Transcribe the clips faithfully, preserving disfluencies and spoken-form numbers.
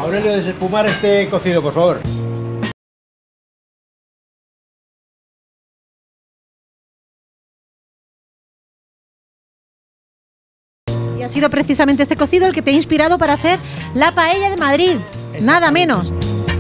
Aurelio, desespumar este cocido, por favor. Y ha sido precisamente este cocido el que te ha inspirado para hacer la paella de Madrid, nada menos.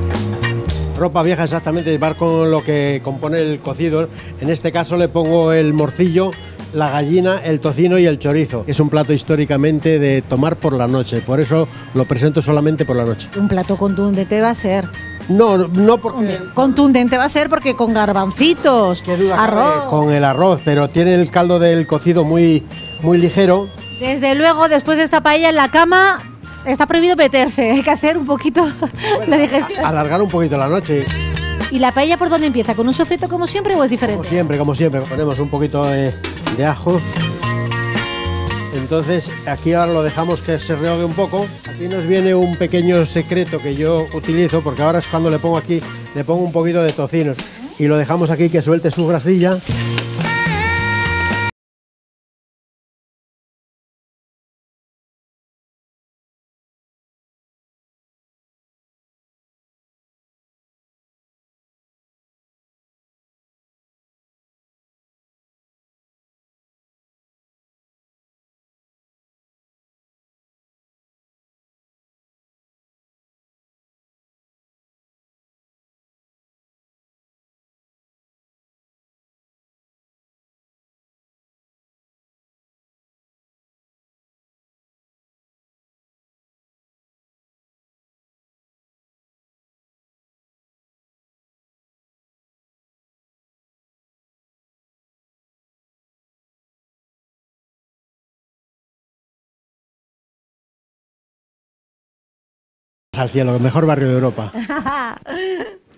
Ropa vieja, exactamente, va con lo que compone el cocido. En este caso le pongo el morcillo, la gallina, el tocino y el chorizo. Es un plato históricamente de tomar por la noche, por eso lo presento solamente por la noche. Un plato contundente va a ser. No, no porque... Contundente va a ser porque con garbancitos, Qué duda arroz... cabe con el arroz, pero tiene el caldo del cocido muy, muy ligero. Desde luego, después de esta paella en la cama, está prohibido meterse, hay que hacer un poquito Bueno, la digestión. Alargar un poquito la noche. ¿Y la paella por dónde empieza? ¿Con un sofrito como siempre o es diferente? Como siempre, como siempre, ponemos un poquito de, de ajo. Entonces aquí ahora lo dejamos que se rehogue un poco. Aquí nos viene un pequeño secreto que yo utilizo, porque ahora es cuando le pongo aquí, le pongo un poquito de tocino y lo dejamos aquí que suelte su grasilla. Al cielo, el mejor barrio de Europa.